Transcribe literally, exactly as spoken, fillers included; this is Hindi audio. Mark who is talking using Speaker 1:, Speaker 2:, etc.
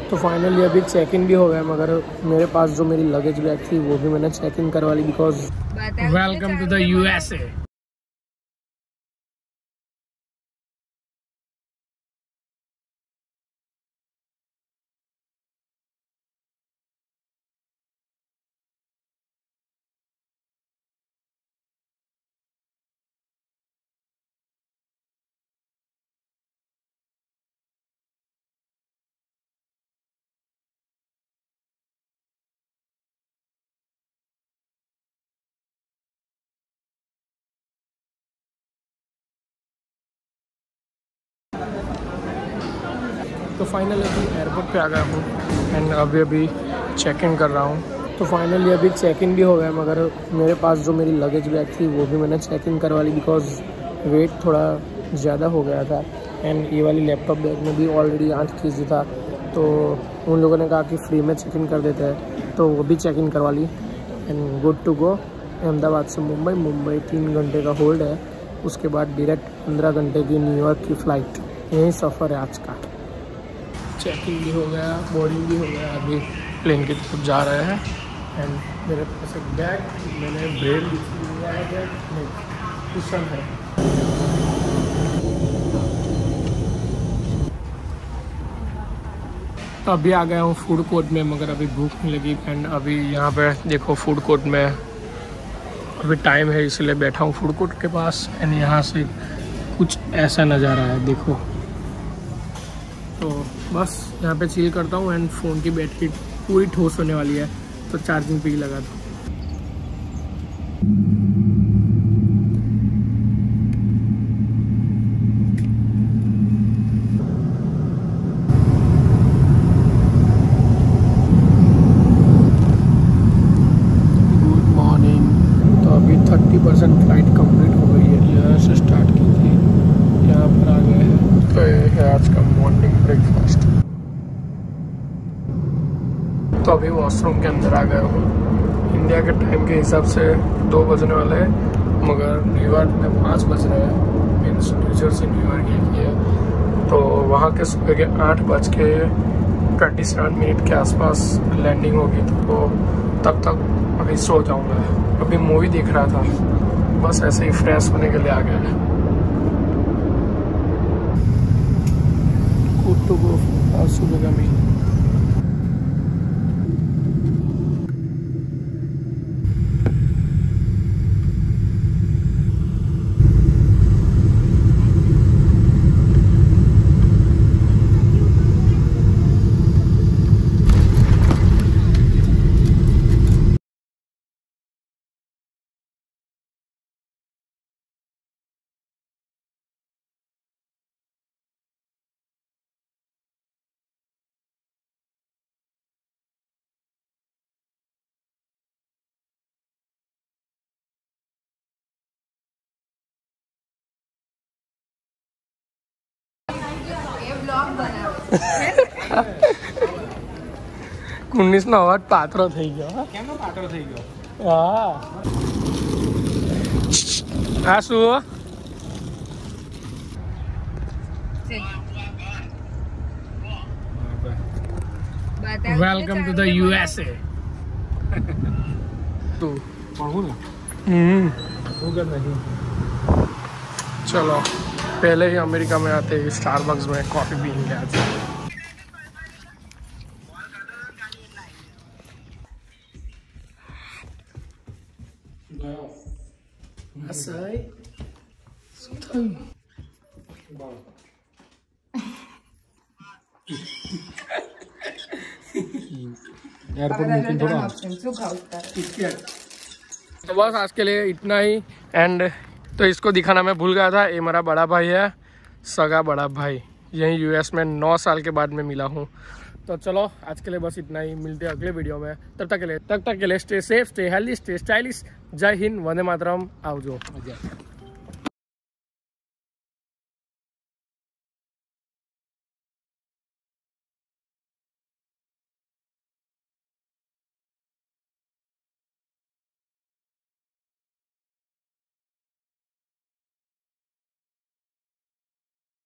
Speaker 1: तो फाइनली अभी चेक इन भी हो गया, मगर मेरे पास जो मेरी लगेज बैग थी वो भी मैंने चेक इन करवा ली, because welcome to the USA. तो फाइनली अभी एयरपोर्ट पे आ गया हूँ एंड अभी अभी चेक इन कर रहा हूँ। तो फाइनली अभी चेक इन भी हो गया, मगर मेरे पास जो मेरी लगेज बैग थी वो भी मैंने चेक इन करवा ली, बिकॉज वेट थोड़ा ज़्यादा हो गया था। एंड ये वाली लैपटॉप बैग में भी ऑलरेडी आठ के जी था, तो उन लोगों ने कहा कि फ्री में चेक इन कर देते हैं, तो वो भी चेक इन करवा ली and good to go. Ahmedabad से मुंबई, मुंबई तीन घंटे का होल्ड है, उसके बाद डायरेक्ट पंद्रह घंटे की न्यूयॉर्क की फ़्लाइट। यही सफ़र है आज का। चेकिंग भी हो गया, बोर्डिंग भी हो गया, अभी प्लेन की तरफ जा रहे हैं। एंड मेरे पास एक बैग, मैंने ब्रेड लिया है, बैग नहीं कुशन है। तो अभी आ गया हूँ फूड कोर्ट में, मगर अभी भूख नहीं लगी। एंड अभी यहाँ पे देखो फूड कोर्ट में अभी टाइम है, इसलिए बैठा हूँ फूड कोर्ट के पास। एंड यहाँ से कुछ ऐसा नज़ारा है, देखो। तो बस यहाँ पे चिल करता हूँ एंड फ़ोन की बैटरी पूरी ठोस होने वाली है, तो चार्जिंग पे ही लगा था। Good morning. तो अभी थर्टी परसेंट फ्लाइट कंप्लीट हो गई है, यहाँ से स्टार्ट की थी, यहाँ पर आ गए हैं। तो ये है आज का मॉर्निंग ब्रेकफास्ट। तो अभी वॉशरूम के अंदर आ गया हूँ। इंडिया के टाइम के हिसाब से दो बजने वाले हैं, मगर न्यूयॉर्क में पाँच बज रहे हैं, मीन्स न्यू जर्सी न्यूयॉर्क एक ही है। तो वहाँ के सुबह के आठ बज के ट्वेंटी सेवन मिनट के आसपास लैंडिंग होगी, तो तब तक अभी सो जाऊँगा। अभी मूवी देख रहा था, बस ऐसे ही फ्रेश होने के लिए आ गया है। गुड टू गो आज सुबह का मील। उन्नीस નો અવાજ પાતળો થઈ ગયો. કેમનો પાતળો થઈ ગયો? હા આ શું? Welcome to the USA. તું પढ़ू ना? हम्म नहीं। चलो पहले ही अमेरिका में आते ही स्टारबक्स में कॉफ़ी पीएंगे आज। तो बस आज के लिए इतना ही। एंड तो इसको दिखाना मैं भूल गया था, ये मेरा बड़ा भाई है, सगा बड़ा भाई। यहीं यूएस में नौ साल के बाद में मिला हूँ। तो चलो आज के लिए बस इतना ही, मिलते हैं अगले वीडियो में। तब तक के लिए तब तक के लिए stay safe, stay healthy, stay stylish. जय हिंद, वंदे मातरम, आओ जो।